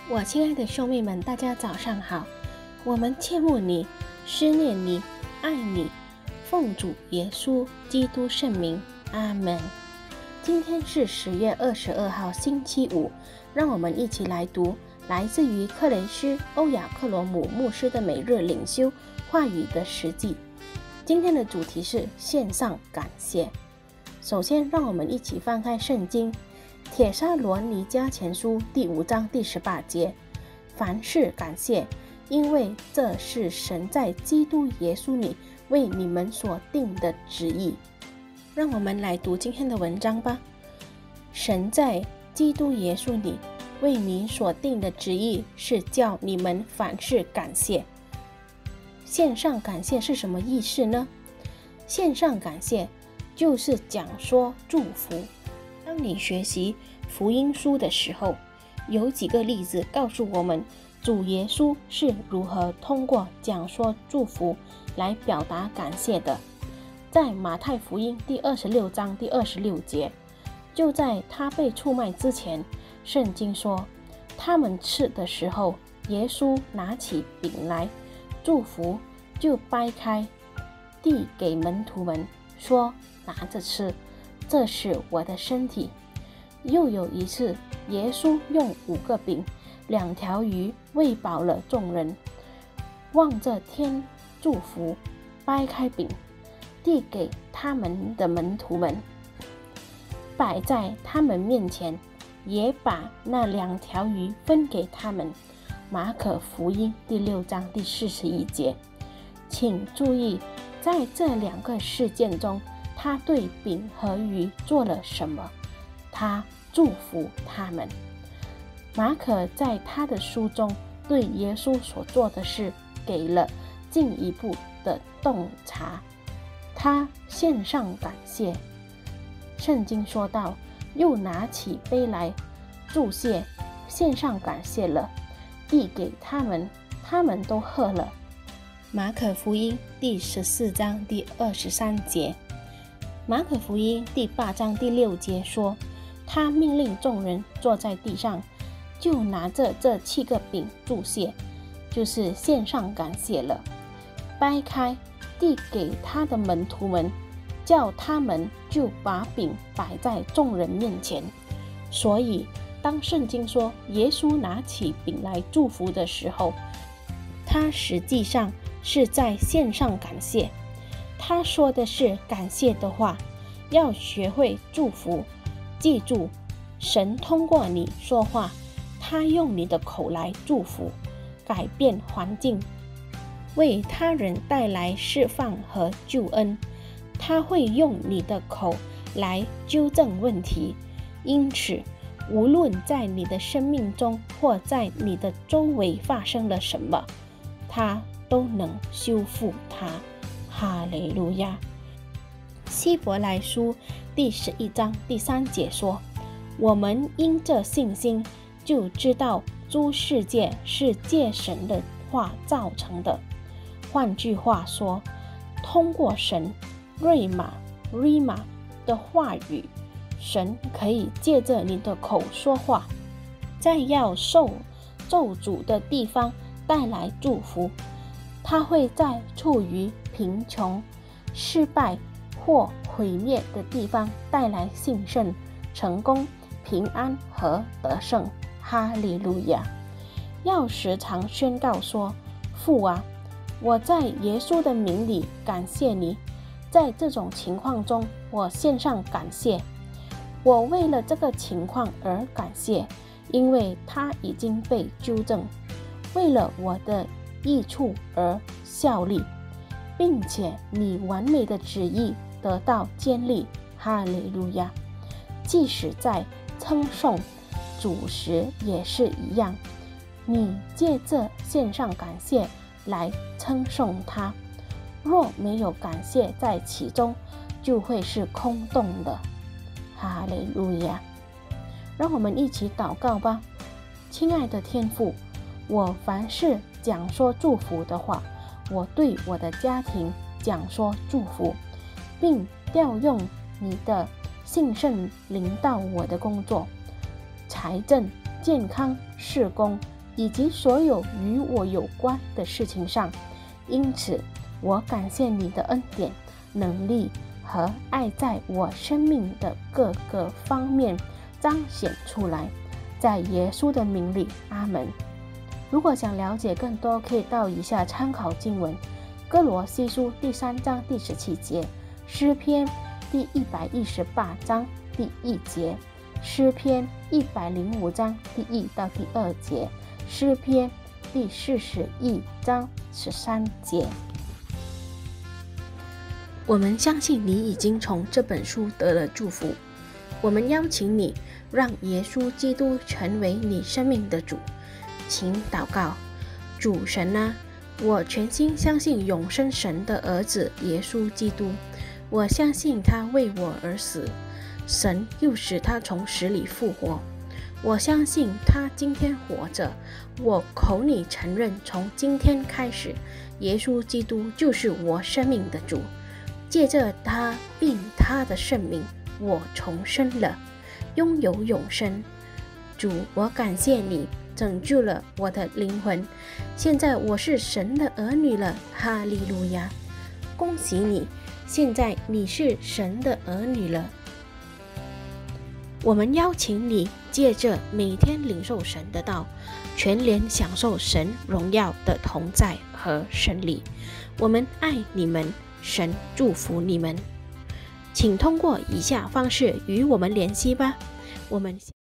我亲爱的兄妹们，大家早上好。我们切慕你，思念你，爱你，奉主耶稣基督圣名，阿门。今天是10月22号星期五，让我们一起来读来自于克雷斯欧亚克罗姆牧师的每日领袖话语的实际。今天的主题是献上感谢。首先让我们一起翻开圣经帖撒罗尼迦前书第5章第18节，凡事感谢，因为这是神在基督耶稣里为你们所定的旨意。让我们来读今天的文章吧。神在基督耶稣里为你所定的旨意是叫你们凡事感谢。献上感谢是什么意思呢？献上感谢就是讲说祝福。当你学习福音书的时候，有几个例子告诉我们主耶稣是如何通过讲说祝福来表达感谢的。在马太福音第26章第26节，就在他被出卖之前，圣经说，他们吃的时候，耶稣拿起饼来祝福，就掰开递给门徒们，说，拿着吃，这是我的身体。又有一次，耶稣用5个饼2条鱼喂饱了众人，望着天祝福，掰开饼递给他们的门徒们，摆在他们面前，也把那2条鱼分给他们。马可福音第6章第41节。请注意，在这2个事件中，他对饼和鱼做了什么？他祝福他们。马可在他的书中对耶稣所做的事给了进一步的洞察，他献上感谢。圣经说道，又拿起杯来祝谢，献上感谢了，递给他们，他们都喝了。马可福音第14章第23节。马可福音第8章第6节说，他命令众人坐在地上，就拿着这7个饼祝谢，就是献上感谢了，掰开递给他的门徒们，叫他们就把饼摆在众人面前。所以当圣经说耶稣拿起饼来祝福的时候，他实际上是在献上感谢。他说的是感谢的话，要学会祝福。记住，神通过你说话，他用你的口来祝福，改变环境，为他人带来释放和救恩。他会用你的口来纠正问题。因此，无论在你的生命中或在你的周围发生了什么，他都能修复它。哈利路亚。希伯来书第11章第3节说，我们因这信心就知道诸世界是借神的话造成的。换句话说，通过神瑞玛的话语，神可以借着你的口说话，在要受咒诅的地方带来祝福。他会在处于贫穷、失败或毁灭的地方带来兴盛、成功、平安和得胜。哈利路亚。要时常宣告说，父啊，我在耶稣的名里感谢你。在这种情况中，我献上感谢。我为了这个情况而感谢，因为它已经被纠正，为了我的益处而效力，并且你完美的旨意得到坚立。哈利路亚。即使在称颂主时也是一样，你借着献上感谢来称颂他，若没有感谢在其中，就会是空洞的。哈利路亚。让我们一起祷告吧。亲爱的天父，我凡事讲说祝福的话，我对我的家庭讲说祝福，并调用你的兴盛临到我的工作、财政、健康、事工、 以及所有与我有关的事情上。因此，我感谢你的恩典、能力和爱在我生命的各个方面彰显出来。在耶稣的名里，阿们。如果想了解更多，可以到以下参考经文：哥罗西书第3章第17节，诗篇第118章第1节，诗篇105章第1到第2节，诗篇第41章13节。我们相信你已经从这本书得了祝福。我们邀请你让耶稣基督成为你生命的主。请祷告：主神啊，我全心相信永生神的儿子耶稣基督，我相信他为我而死，神又使他从死里复活。我相信他今天活着，我口里承认，从今天开始，耶稣基督就是我生命的主。借着他并他的圣名，我重生了，拥有永生。主，我感谢你拯救了我的灵魂，现在我是神的儿女了，哈利路亚！恭喜你，现在你是神的儿女了。我们邀请你借着每天领受神的道，全然享受神荣耀的同在和胜利。我们爱你们，神祝福你们。请通过以下方式与我们联系吧。我们